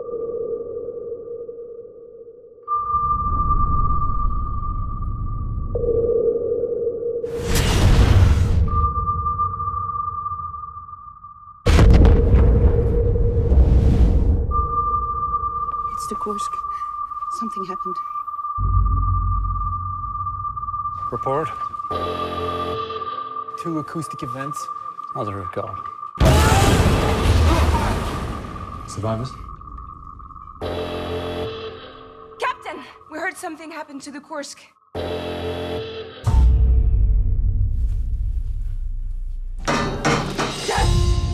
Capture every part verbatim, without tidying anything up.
It's the Kursk. Something happened. Report. Two acoustic events. Mother of God. Survivors? Captain! We heard something happened to the Kursk. Yes!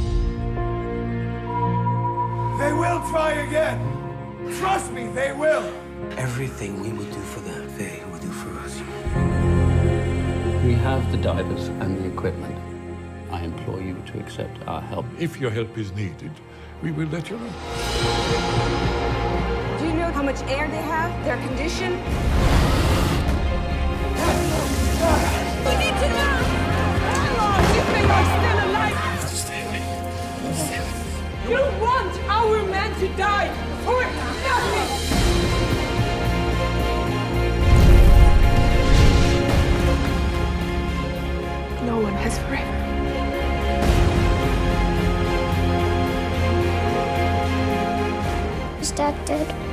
They will try again! Trust me, they will! Everything we would do for them, they would do for us. We have the divers and the equipment. I implore you to accept our help. If your help is needed, we will let you know. Do you know how much air they have? Their condition? We need to know how long if they are still alive. Stay away. Stay away. You want our men to die for nothing! No one has forever. Is Dad dead?